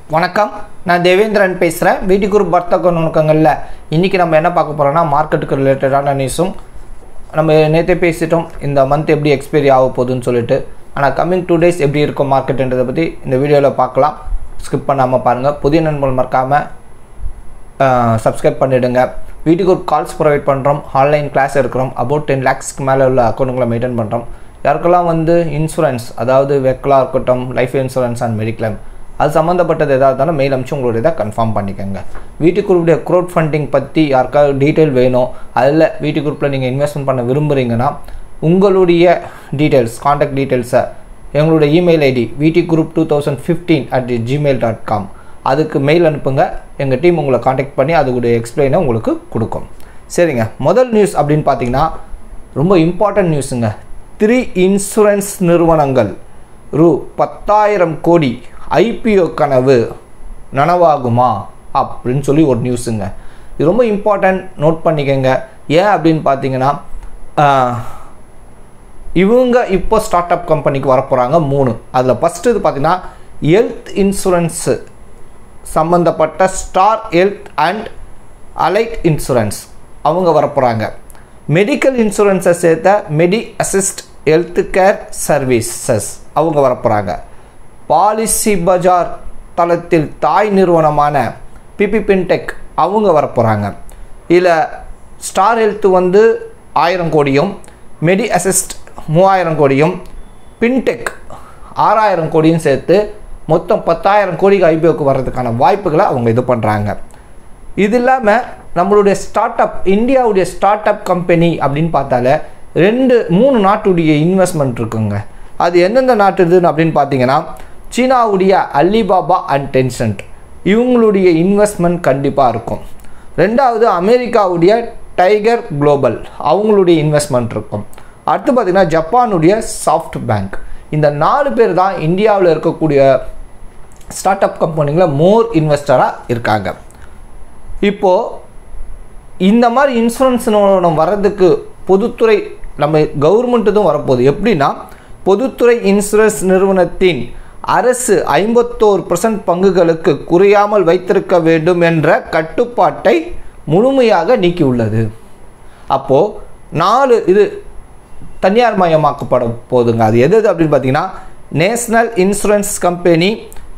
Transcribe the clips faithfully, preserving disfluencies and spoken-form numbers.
வணக்கம், நான் தேவேந்திரன் பேசுகிறேன். வீட்டு குரூப் வர்த்தக நுணுக்கங்களில் இன்றைக்கி நம்ம என்ன பார்க்க போகிறோம்னா, மார்க்கெட்டுக்கு ரிலேட்டடான நியூஸும். நம்ம நேற்றே பேசிட்டோம் இந்த மந்த் எப்படி எக்ஸ்பைரி ஆக போகுதுன்னு சொல்லிட்டு. ஆனால் கம்மிங் டூ டேஸ் எப்படி இருக்கும் மார்க்கெட்டுன்றதை பற்றி இந்த வீடியோவில் பார்க்கலாம். ஸ்கிப் பண்ணாமல் பாருங்கள். புதிய நண்பர்கள் மறக்காமல் சப்ஸ்கிரைப் பண்ணிவிடுங்க. வீட்டு குரூப் கால்ஸ் ப்ரொவைட் பண்ணுறோம், ஆன்லைன் கிளாஸ் எடுக்கிறோம். அபவுட் டென் லேக்ஸ்க்கு மேலே உள்ள அக்கௌண்ட்டுங்களை மெயின்டைன் பண்ணுறோம். யாருக்கெல்லாம் வந்து இன்சூரன்ஸ், அதாவது வெஹிக்கிளாக இருக்கட்டும், லைஃப் இன்சூரன்ஸ் அண்ட் மெடிக்ளைம், அது சம்மந்தப்பட்டது எதாவது இருந்தாலும் மெயில் அனுப்பிச்சு உங்களுடைய இதை கன்ஃபார்ம் பண்ணிக்கோங்க. வீட்டு குரூப்புடைய க்ரௌட் ஃபண்டிங் பற்றி யாருக்காவது டீட்டெயில் வேணும், அதில் வீட்டு குரூப்பில் நீங்கள் இன்வெஸ்ட்மெண்ட் பண்ண விரும்புகிறீங்கன்னா உங்களுடைய டீட்டெயில்ஸ், காண்டாக்ட் டீட்டெயில்ஸை எங்களுடைய email ID VD group two thousand fifteen at Gmail dot com அதுக்கு மெயில் அனுப்புங்க. எங்கள் டீம் உங்களை காண்டாக்ட் பண்ணி அதுக்குடைய எக்ஸ்பிளைனை உங்களுக்கு கொடுக்கும். சரிங்க, முதல் நியூஸ் அப்படின்னு பார்த்தீங்கன்னா ரொம்ப இம்பார்ட்டன்ட் நியூஸுங்க. த்ரீ இன்சூரன்ஸ் நிறுவனங்கள் ரூ பத்தாயிரம் கோடி ஐபிஓ கனவு நனவாகுமா அப்படின்னு சொல்லி ஒரு நியூஸுங்க. இது ரொம்ப இம்பார்ட்டன்ட், நோட் பண்ணிக்கங்க. ஏன் அப்படின்னு பார்த்தீங்கன்னா, இவங்க இப்போ ஸ்டார்ட் அப் கம்பெனிக்கு வரப்போகிறாங்க மூணு. அதில் ஃபஸ்ட்டு இது பார்த்தீங்கன்னா ஹெல்த் இன்சூரன்ஸு சம்மந்தப்பட்ட Star Health and Allied Insurance அவங்க வரப்போகிறாங்க. மெடிக்கல் இன்சூரன்ஸை சேர்த்த Medi Assist Health Care Services அவங்க வரப்போகிறாங்க. பாலிசி பஜார் தளத்தில் தாய் நிறுவனமான பிபி பின்டெக் அவங்க வரப்போகிறாங்க. இதில் ஸ்டார் ஹெல்த் வந்து ஆயிரம் கோடியும், மெடி அசிஸ்ட் மூவாயிரம் கோடியும், பின்டெக் ஆறாயிரம் கோடியும் சேர்த்து மொத்தம் பத்தாயிரம் கோடிக்கு ஐபிஓக்கு வர்றதுக்கான வாய்ப்புகளை அவங்க இது பண்ணுறாங்க. இது இல்லாமல் நம்மளுடைய ஸ்டார்ட் அப், இந்தியாவுடைய ஸ்டார்ட் அப் கம்பெனி அப்படின்னு பார்த்தாலே ரெண்டு மூணு நாட்டுடைய இன்வெஸ்ட்மெண்ட் இருக்குங்க. அது எந்தெந்த நாட்டுதுன்னு அப்படின்னு பார்த்தீங்கன்னா, சீனாவுடைய அலிபாபா அண்ட் டென்சென்ட் இவங்களுடைய இன்வெஸ்ட்மெண்ட் கண்டிப்பாக இருக்கும். ரெண்டாவது அமெரிக்காவுடைய டைகர் குளோபல் அவங்களுடைய இன்வெஸ்ட்மெண்ட் இருக்கும். அடுத்து பார்த்திங்கன்னா ஜப்பானுடைய சாஃப்ட் பேங்க். இந்த நாலு பேர் தான் இந்தியாவில் இருக்கக்கூடிய ஸ்டார்ட் அப் கம்பெனிகளில் மோர் இன்வெஸ்டராக இருக்காங்க. இப்போது இந்த மாதிரி இன்சூரன்ஸ் நிறுவனம் வர்றதுக்கு பொதுத்துறை நம்ம கவர்மெண்ட்டு வரப்போகுது. எப்படின்னா, பொதுத்துறை இன்சூரன்ஸ் நிறுவனத்தின் அரசு ஐம்பத்தோரு பர்சன்ட் பங்குகளுக்கு குறையாமல் வைத்திருக்க வேண்டும் என்ற கட்டுப்பாட்டை முழுமையாக நீக்கியுள்ளது. அப்போது நாலு இது தனியார் மயமாக்கப்பட போதுங்க. அது எது அப்படின்னு பார்த்தீங்கன்னா, national insurance company,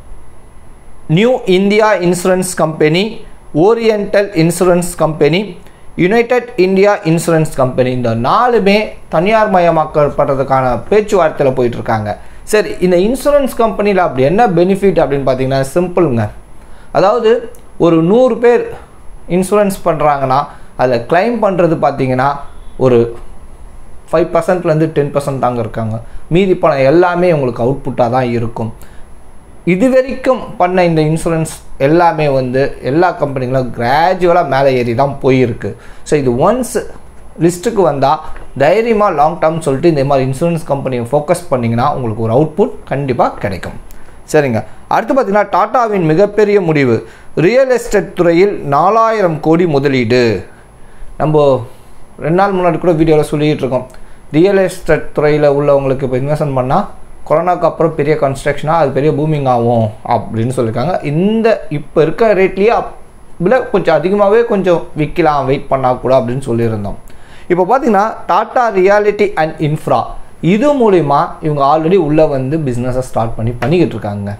new India insurance company, oriental insurance company, united India insurance company. இந்த நாலுமே தனியார் மயமாக்கப்படுறதுக்கான பேச்சுவார்த்தையில் போயிட்டுருக்காங்க. சரி, இந்த இன்சூரன்ஸ் கம்பெனியில் அப்படி என்ன பெனிஃபிட் அப்படின்னு பார்த்தீங்கன்னா சிம்பிளுங்க. அதாவது ஒரு நூறு பேர் இன்சூரன்ஸ் பண்ணுறாங்கன்னா அதில் கிளைம் பண்ணுறது பார்த்தீங்கன்னா ஒரு ஃபைவ் பர்சன்ட்லேருந்து டென் பர்சன்ட் தாங்க இருக்காங்க. மீதி பணம் எல்லாமே உங்களுக்கு அவுட்புட்டாக தான் இருக்கும். இது வரைக்கும் பண்ண இந்த இன்சூரன்ஸ் எல்லாமே வந்து எல்லா கம்பெனிகளும் கிராஜுவலாக மேலே ஏறி தான் போயிருக்கு. ஸோ இது ஒன்ஸ் லிஸ்ட்டுக்கு வந்தால் தைரியமாக லாங் டேர்ம் சொல்லிட்டு இந்த மாதிரி இன்சூரன்ஸ் கம்பெனியை ஃபோக்கஸ் பண்ணிங்கன்னா உங்களுக்கு ஒரு அவுட்புட் கண்டிப்பாக கிடைக்கும். சரிங்க, அடுத்து பார்த்திங்கன்னா டாட்டாவின் மிகப்பெரிய முடிவு, ரியல் எஸ்டேட் துறையில் நாலாயிரம் கோடி முதலீடு. நம்ம ரெண்டு நாள் முன்னாடி கூட வீடியோவில் சொல்லிகிட்டு இருக்கோம், ரியல் எஸ்டேட் துறையில் உள்ளவங்களுக்கு இப்போ இன்வெஸ்ட்மெண்ட் பண்ணால் கொரோனாக்கு அப்புறம் பெரிய கன்ஸ்ட்ரக்ஷனாக அது பெரிய பூமிங் ஆகும் அப்படின்னு சொல்லியிருக்காங்க. இந்த இப்போ இருக்க ரேட்லேயே இல்லை கொஞ்சம் அதிகமாகவே கொஞ்சம் விற்கலாம், வெயிட் பண்ணால் கூட அப்படின்னு சொல்லியிருந்தோம். இப்போ பார்த்தீங்கன்னா டாட்டா ரியாலிட்டி அண்ட் இன்ஃப்ரா இது மூலிமா இவங்க ஆல்ரெடி உள்ளே வந்து பிஸ்னஸை ஸ்டார்ட் பண்ணி பண்ணிக்கிட்டு இருக்காங்க.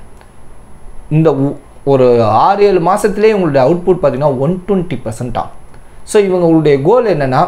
இந்த ஒரு ஆறு ஏழு மாதத்துலேயே இவங்களுடைய அவுட்புட் பார்த்திங்கன்னா ஒன் டுவெண்ட்டி பர்சன்டா. ஸோ இவங்களுடைய கோல் என்னென்னா,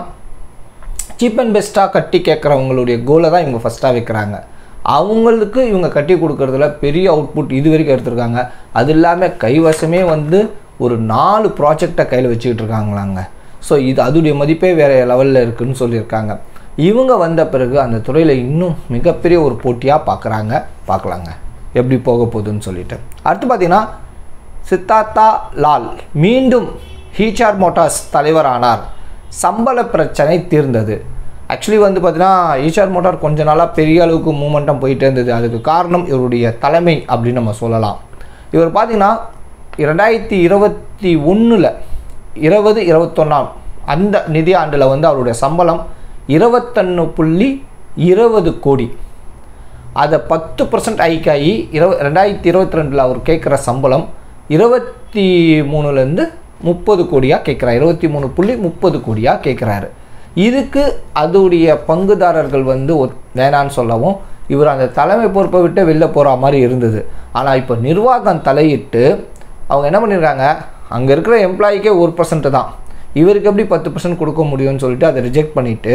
சீப் அண்ட் பெஸ்ட்டாக கட்டி கேட்குறவங்களுடைய கோலை தான் இவங்க ஃபஸ்ட்டாக வைக்கிறாங்க. அவங்களுக்கு இவங்க கட்டி கொடுக்குறதுல பெரிய அவுட்புட் இது வரைக்கும் எடுத்திருக்காங்க. அது இல்லாமல் கைவசமே வந்து ஒரு நாலு ப்ராஜெக்டை கையில் வச்சுக்கிட்டு இருக்காங்களாங்க. ஸோ இது அதுடைய மதிப்பே வேறு லெவலில் இருக்குதுன்னு சொல்லியிருக்காங்க. இவங்க வந்த பிறகு அந்த துறையில் இன்னும் மிகப்பெரிய ஒரு போட்டியாக பார்க்குறாங்க. பார்க்கலாங்க எப்படி போக போகுதுன்னு சொல்லிட்டு. அடுத்து பார்த்திங்கன்னா சித்தார்த்தா லால் மீண்டும் ஹீச்ஆர் மோட்டார்ஸ் தலைவரானார், சம்பள பிரச்சனை தீர்ந்தது. ஆக்சுவலி வந்து பார்த்திங்கன்னா ஹீச்ஆர் மோட்டார் கொஞ்ச நாளாக பெரிய அளவுக்கு மூமெண்டம் போயிட்டே இருந்தது. அதுக்கு காரணம் இவருடைய தலைமை அப்படின்னு நம்ம சொல்லலாம். இவர் பார்த்திங்கன்னா இரண்டாயிரத்தி இருபத்தி ஒன்றில் இருபது இருபத்தொன்னாம் அந்த நிதி ஆண்டில் வந்து அவருடைய சம்பளம் இருபத்தொன்று புள்ளி இருபது கோடி. அதை பத்து பர்சன்ட் ஹைக் ஆகி இருபது ரெண்டாயிரத்தி இருபத்தி ரெண்டில் அவர் கேட்குற சம்பளம் இருபத்தி மூணுலேருந்து முப்பது கோடியாக கேட்குறாரு. இருபத்தி மூணு புள்ளி முப்பது கோடியாக கேட்குறாரு. இதுக்கு அதோடைய பங்குதாரர்கள் வந்து வேணான்னு சொல்லவும் இவர் அந்த தலைமை பொறுப்பை விட்டு வெளில போகிற மாதிரி இருந்தது. ஆனால் இப்போ நிர்வாகம் தலையிட்டு அவங்க என்ன பண்ணியிருக்காங்க, அங்கே இருக்கிற எம்ப்ளாயிக்கே ஒரு பர்சன்ட் தான், இவருக்கு எப்படி பத்து பர்சன்ட் கொடுக்க முடியும்னு சொல்லிட்டு அதை ரிஜெக்ட் பண்ணிவிட்டு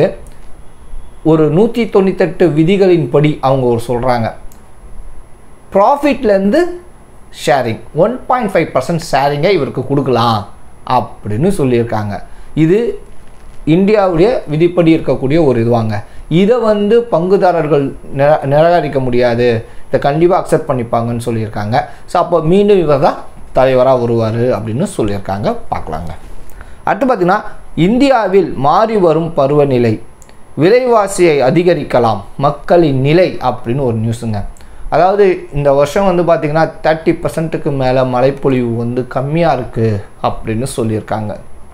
ஒரு நூற்றி தொண்ணூத்தெட்டு விதிகளின் படி அவங்க ஒரு சொல்கிறாங்க, ப்ராஃபிட்லேருந்து sharing one point five percent ஷேரிங்கை இவருக்கு கொடுக்கலாம் அப்படின்னு சொல்லியிருக்காங்க. இது இந்தியாவுடைய விதிப்படி இருக்கக்கூடிய ஒரு இதுவாங்க. இதை வந்து பங்குதாரர்கள் நிர நிராகரிக்க முடியாது, இதை கண்டிப்பாக அக்செப்ட் பண்ணிப்பாங்கன்னு சொல்லியிருக்காங்க. ஸோ அப்போ மீண்டும் இவர் தான் தலைவராக வருவார் அப்படின்னு சொல்லியிருக்காங்க. பார்க்கலாங்க. அடுத்து பார்த்திங்கன்னா, இந்தியாவில் மாறி வரும் பருவநிலை விலைவாசியை அதிகரிக்கலாம் மக்களின் நிலை அப்படின்னு ஒரு நியூஸுங்க. அதாவது இந்த வருஷம் வந்து பார்த்திங்கன்னா தேர்ட்டி பர்சன்ட்டுக்கு மேலே மழைப்பொழிவு வந்து கம்மியாக இருக்குது அப்படின்னு சொல்லியிருக்காங்க.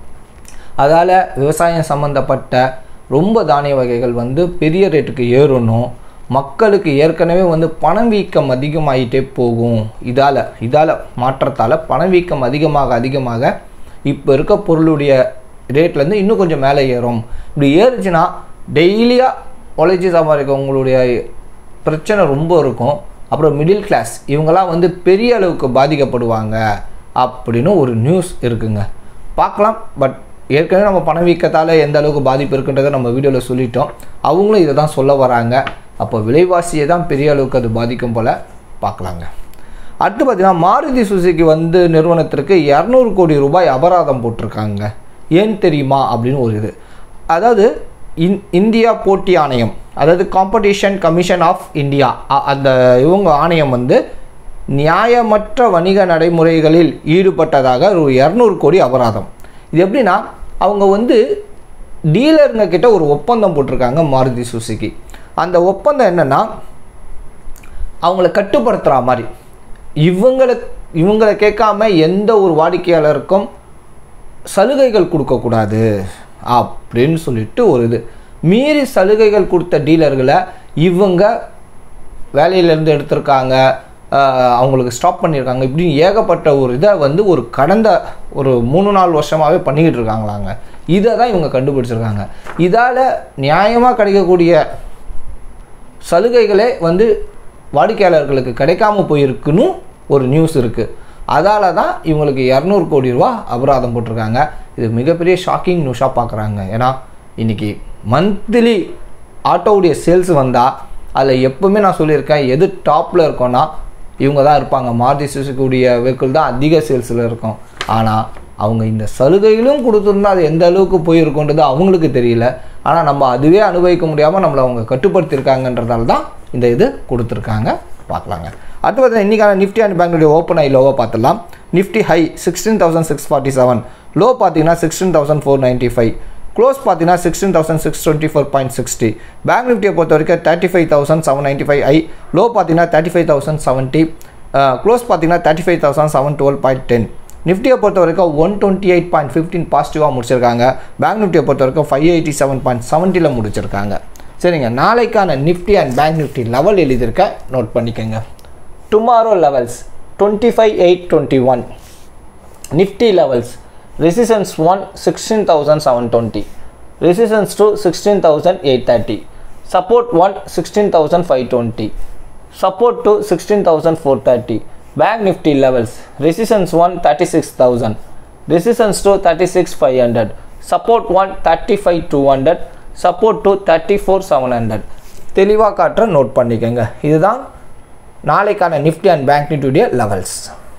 அதால் விவசாயம் சம்மந்தப்பட்ட ரொம்ப தானிய வகைகள் வந்து பெரிய ரேட்டுக்கு ஏறணும், மக்களுக்கு ஏற்கனவே வந்து பணவீக்கம் அதிகமாகிட்டே போகும். இதால் இதால் மாற்றத்தால் பணவீக்கம் அதிகமாக அதிகமாக இப்போ இருக்க பொருளுடைய ரேட்லேருந்து இன்னும் கொஞ்சம் மேலே ஏறும். இப்படி ஏறுச்சுன்னா டெய்லியாக உழைச்சி சம்பாதிக்கவங்களுடைய பிரச்சனை ரொம்ப இருக்கும். அப்புறம் மிடில் கிளாஸ் இவங்களாம் வந்து பெரிய அளவுக்கு பாதிக்கப்படுவாங்க அப்படின்னு ஒரு நியூஸ் இருக்குங்க. பார்க்கலாம். பட் ஏற்கனவே நம்ம பணவீக்கத்தால் எந்த அளவுக்கு பாதிப்பு இருக்குன்றதை நம்ம வீடியோவில் சொல்லிட்டோம். அவங்களும் இதை தான் சொல்ல வராங்க. அப்போ விலைவாசியை தான் பெரிய அளவுக்கு அது பாதிக்கும் போல் பார்க்கலாங்க. அடுத்து பார்த்திங்கன்னா, மாருதி சுசுகி வந்து நிறுவனத்திற்கு இரநூறு கோடி ரூபாய் அபராதம் போட்டிருக்காங்க. ஏன் தெரியுமா அப்படின்னு ஒரு இது, அதாவது இன் இந்தியா போட்டி ஆணையம், அதாவது காம்படிஷன் கமிஷன் ஆஃப் இந்தியா, அந்த இவங்க ஆணையம் வந்து நியாயமற்ற வணிக நடைமுறைகளில் ஈடுபட்டதாக ஒரு இரநூறு கோடி அபராதம். இது எப்படின்னா, அவங்க வந்து டீலருங்க கிட்ட ஒரு ஒப்பந்தம் போட்டிருக்காங்க மாருதி சுசுகி. அந்த ஒப்பந்தம் என்னென்னா, அவங்கள கட்டுப்படுத்துகிற மாதிரி, இவங்களை இவங்களை கேட்காம எந்த ஒரு வாடிக்கையாளருக்கும் சலுகைகள் கொடுக்கக்கூடாது அப்படின்னு சொல்லிட்டு ஒரு இது மீறி சலுகைகள் கொடுத்த டீலர்களை இவங்க வேலையிலேருந்து எடுத்திருக்காங்க, அவங்களுக்கு ஸ்டாப் பண்ணியிருக்காங்க. இப்படின்னு ஏகப்பட்ட ஒரு இதை வந்து ஒரு கடந்த ஒரு மூணு நாலு வருஷமாகவே பண்ணிக்கிட்டு இருக்காங்களாங்க. இதை தான் இவங்க கண்டுபிடிச்சிருக்காங்க. இதால் நியாயமாக கிடைக்கக்கூடிய சலுகைகளே வந்து வாடிக்கையாளர்களுக்கு கிடைக்காம போயிருக்குன்னு ஒரு நியூஸ் இருக்குது. அதால் தான் இவங்களுக்கு இரநூறு கோடி ரூபா அபராதம் போட்டிருக்காங்க. இது மிகப்பெரிய ஷாக்கிங் நியூஸாக பார்க்குறாங்க. ஏன்னா இன்றைக்கி மந்த்லி ஆட்டோவுடைய சேல்ஸ் வந்தால் அதில் எப்போவுமே நான் சொல்லியிருக்கேன், எது டாப்பில் இருக்கோன்னா இவங்க தான் இருப்பாங்க. மாருதி சுசுகியுடைய வெஹிக்கிள் தான் அதிக சேல்ஸில் இருக்கும். ஆனால் அவங்க இந்த சலுகைகளும் கொடுத்துருந்தா அது எந்த அளவுக்கு போயிருக்குன்றது அவங்களுக்கு தெரியல. ஆனால் நம்ம அதுவே அனுபவிக்க முடியாமல் நம்மளை அவங்க கட்டுப்படுத்தியிருக்காங்கன்றதால தான் இந்த இது கொடுத்துருக்காங்க. பார்க்கலாங்க. அடுத்து பார்த்தீங்கன்னா, இன்றைக்கான Nifty and bank open high லோவாக பார்த்துடலாம். Nifty high sixteen thousand six forty seven, low பார்த்தீங்கன்னா sixteen thousand four ninety five, close பார்த்தீங்கன்னா sixteen thousand six twenty four point sixty. Bank நிஃப்டியை பொறுத்த வரைக்கும் thirty five thousand seven ninety five high, low பார்த்தீங்கன்னா thirty five thousand seventy, close பார்த்தீங்கன்னா thirty five thousand seven twelve point ten. நிஃப்டியை பொறுத்த வரைக்கும் one twenty eight point fifteen பாசிட்டிவாக முடிச்சிருக்காங்க. பேங்க் நிஃப்டியை பொறுத்த வரைக்கும் ஃபைவ் எயிட்டி செவன் பாயிண்ட் செவன்ட்டியில் முடிச்சிருக்காங்க. சரிங்க, நாளைக்கான Nifty and bank Nifty level எழுதியிருக்க நோட் பண்ணிக்கோங்க. Tomorrow levels twenty five eight twenty one. Nifty levels resistance one sixteen thousand seven twenty, resistance two sixteen thousand eight thirty, support one sixteen thousand five twenty, support two sixteen thousand four thirty. Bank Nifty levels resistance one thirty-six thousand, resistance two thirty-six five hundred, support one thirty-five two hundred, support two thirty-four seven hundred. தெளிவாக காட்டுற note பண்ணிக்கங்க. இதுதான் நாளைக்கான Nifty and bank நிஃப்டியுடைய levels.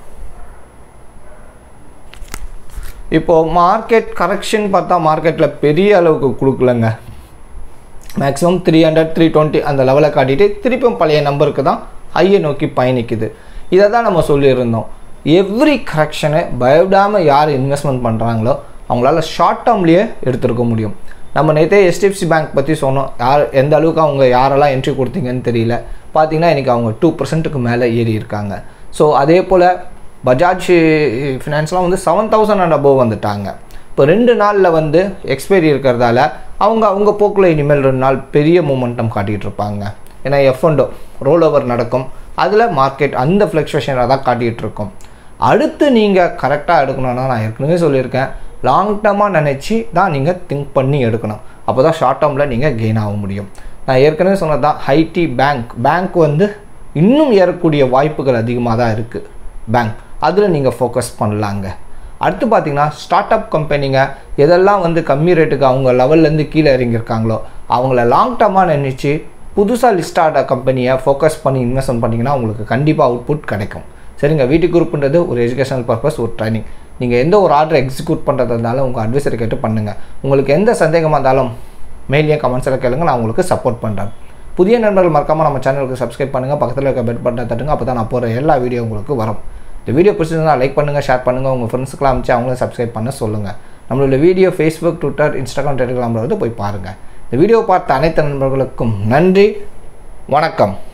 இப்போது market correction பார்த்தா மார்க்கெட்டில் பெரிய அளவுக்கு கொடுக்கலங்க. Maximum three hundred three twenty அந்த லெவலை காட்டிட்டு திருப்பியும் பழைய நம்பருக்கு தான் ஹையை நோக்கி பயணிக்குது. இதை தான் நம்ம சொல்லியிருந்தோம். எவ்ரி கரெக்ஷனை பயப்படாமல் யார் இன்வெஸ்ட்மெண்ட் பண்ணுறாங்களோ அவங்களால ஷார்ட் டேர்ம்லேயே எடுத்துருக்க முடியும். நம்ம நேற்றே ஹெச்டிஎஃப்சி பேங்க் பற்றி சொன்னோம். யார் எந்த அளவுக்கு அவங்க யாரெல்லாம் என்ட்ரி கொடுத்தீங்கன்னு தெரியல. பார்த்திங்கன்னா இன்றைக்கி அவங்க டூ பர்சன்ட்டுக்கு மேலே ஏறி இருக்காங்க. ஸோ அதே போல் பஜாஜ் ஃபினான்ஸ்லாம் வந்து செவன் தௌசண்ட் அண்ட் அபோவ் வந்துட்டாங்க. இப்போ ரெண்டு நாளில் வந்து எக்ஸ்பைரி இருக்கிறதால அவங்க அவங்க போக்கில் இனிமேல் ரெண்டு நாள் பெரிய மூமெண்டம் காட்டிகிட்டு இருப்பாங்க. ஏன்னா எஃப் அண்ட் ரோல் ஓவர் நடக்கும், அதில் மார்க்கெட் அந்த ஃப்ளக்சுவேஷனாக தான் காட்டிகிட்டு இருக்கும். அடுத்து நீங்கள் கரெக்டாக எடுக்கணும்னா நான் ஏற்கனவே சொல்லியிருக்கேன், லாங் டர்மாக நினச்சி தான் நீங்கள் திங்க் பண்ணி எடுக்கணும். அப்போ தான் ஷார்ட் டேர்மில் நீங்கள் கெயின் ஆக முடியும். நான் ஏற்கனவே சொன்னது தான் ஐடி பேங்க் பேங்க் வந்து இன்னும் ஏறக்கூடிய வாய்ப்புகள் அதிகமாக தான் இருக்குது. பேங்க் அதில் நீங்கள் ஃபோக்கஸ் பண்ணலாங்க. அடுத்து பார்த்தீங்கன்னா ஸ்டார்ட் அப் கம்பெனிங்க எதெல்லாம் வந்து கம்மி ரேட்டுக்கு அவங்க லெவல்லேருந்து கீழே இறங்கியிருக்காங்களோ அவங்கள லாங் டர்மாக நினச்சி புதுசாக லிஸ்ட் ஆகிற கம்பெனியை ஃபோக்கஸ் பண்ணி இன்வெஸ்ட்மெண்ட் பண்ணிங்கன்னா உங்களுக்கு கண்டிப்பாக அவுட்புட் கிடைக்கும். சரிங்க, வீட்டு குரூப்ன்றது ஒரு எஜுகேஷனல் பர்பஸ், ஒரு ட்ரைனிங். நீங்கள் எந்த ஒரு ஆர்டர் எக்ஸிக்யூட் பண்ணுறதா இருந்தாலும் உங்கள் அட்வைசரை கேட்டு பண்ணுங்கள். உங்களுக்கு எந்த சந்தேகமாக இருந்தாலும் மெயிலையும் கமெண்ட்ஸில் கேளுங்க, நான் உங்களுக்கு சப்போர்ட் பண்ணுறேன். புதிய நண்பர்கள் மறக்காமல் நம்ம சேனலுக்கு சப்ஸ்கிரைப் பண்ணுங்கள், பக்கத்தில் இருக்க பெல் பட்டனை தட்டுங்க. அப்போ தான் நான் போகிற எல்லா வீடியோ உங்களுக்கு வரும். இந்த வீடியோ பிடிச்சிருந்தா லைக் பண்ணுங்கள், ஷேர் பண்ணுங்கள், உங்கள் ஃப்ரெண்ட்ஸுக்கெலாம் அனுப்பிச்சு அவங்களும் சப்ஸ்கிரைப் பண்ண சொல்லுங்கள். நம்மளோட வீடியோ ஃபேஸ்புக், ட்விட்டர், இன்ஸ்டாகிராம், டெலிகிராமில் வந்து போய் பாருங்கள். இந்த வீடியோ பார்த்த அனைத்து நண்பர்களுக்கும் நன்றி, வணக்கம்.